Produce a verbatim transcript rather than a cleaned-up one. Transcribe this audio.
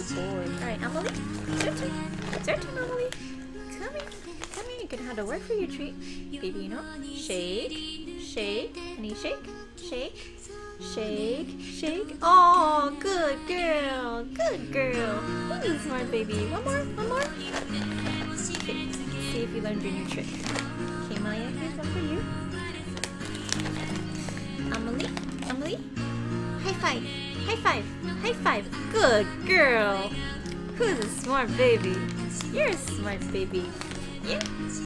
Good boy. Alright, Amelie. It's your turn. It's your turn, Amelie. Come here. Come here. You can have to work for your treat. Baby, you know. Shake. Shake. Honey, shake. Shake. Shake. Shake. Oh, good girl. Good girl. Who's a smart baby? One more. One more. Okay. See if you learned your new trick. Okay, Maya. Here's one for you. Amelie. Amelie. High five. High five. High five. Good girl. Who's a smart baby? You're a smart baby. Yeah.